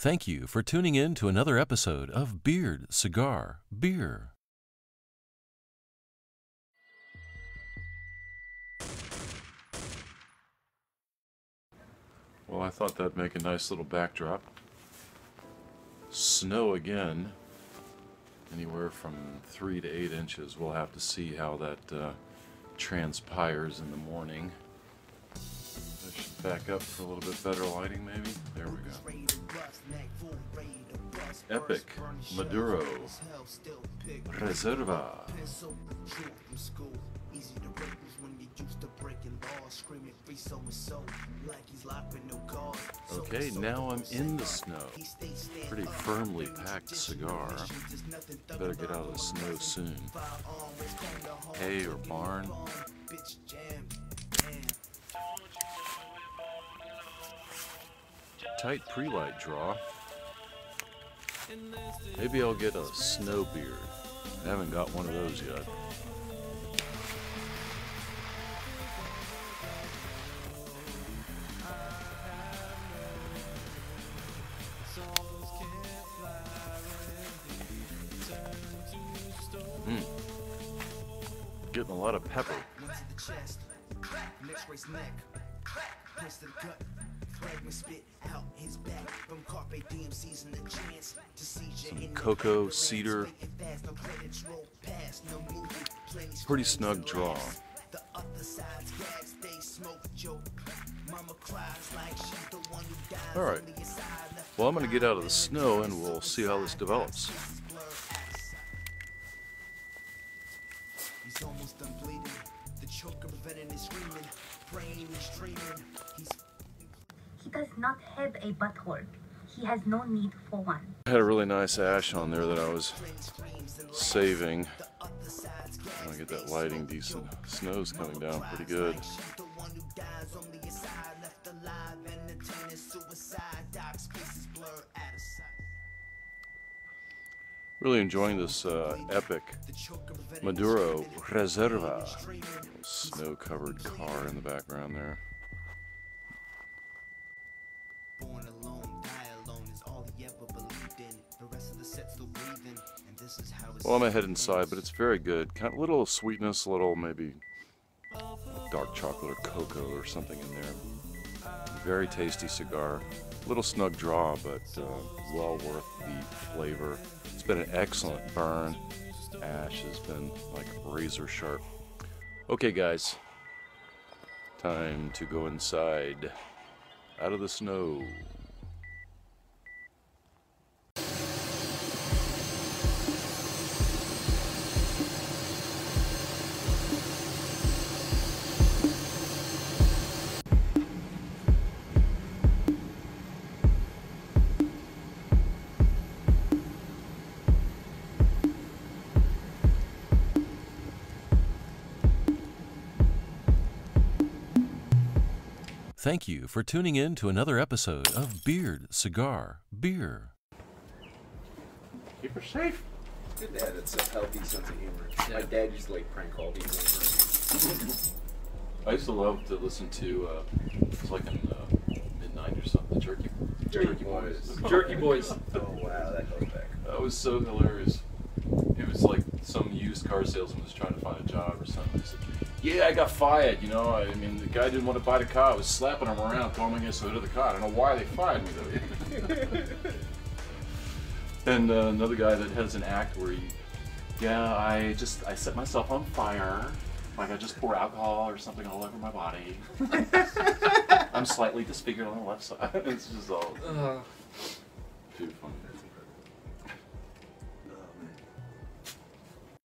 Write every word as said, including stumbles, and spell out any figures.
Thank you for tuning in to another episode of Beard, Cigar, Beer. Well, I thought that'd make a nice little backdrop. Snow again, anywhere from three to eight inches. We'll have to see how that uh, transpires in the morning. I should back up for a little bit better lighting, maybe. There we go. Epic Maduro Reserva. Okay, now I'm in the snow. Pretty firmly packed cigar. Better get out of the snow soon. Hay or barn. Tight pre-light draw. Maybe I'll get a snow beard. I haven't got one of those yet. Mm. Getting a lot of pepper. Some cocoa, cedar. Pretty snug draw. Alright. Well, I'm going to get out of the snow and we'll see how this develops. He's almost done bleeding. The choker preventing his screaming. Praying and streaming. He's He does not have a butthole. He has no need for one. I had a really nice ash on there that I was saving. I want to get that lighting decent. Snow's coming down pretty good. Really enjoying this uh, epic Maduro Reserva. Snow-covered car in the background there. Well, I'm gonna head inside, but it's very good. Kind of little sweetness, a little maybe dark chocolate or cocoa or something in there. Very tasty cigar. Little snug draw, but uh, well worth the flavor. It's been an excellent burn. Ash has been like razor sharp. Okay, guys, time to go inside, out of the snow. Thank you for tuning in to another episode of Beard, Cigar, Beer. Keep her safe. Good dad, it's a healthy sense of humor. Yeah. My dad used to like prank call people. I used to love to listen to, uh, it was like in uh, mid nineties or something, the Jerky, Jerky, Jerky Boys. Boys. Jerky Boys. Oh wow, that goes back. That was so hilarious. It was like some used car salesman was trying to find a job or something. He said, yeah, I got fired, you know, I mean, the guy didn't want to buy the car. I was slapping him around, throwing him against the hood of the car. I don't know why they fired me, though. And uh, another guy that has an act where he, yeah, I just, I set myself on fire. Like I just pour alcohol or something all over my body. I'm slightly disfigured on the left side. It's just all... Uh.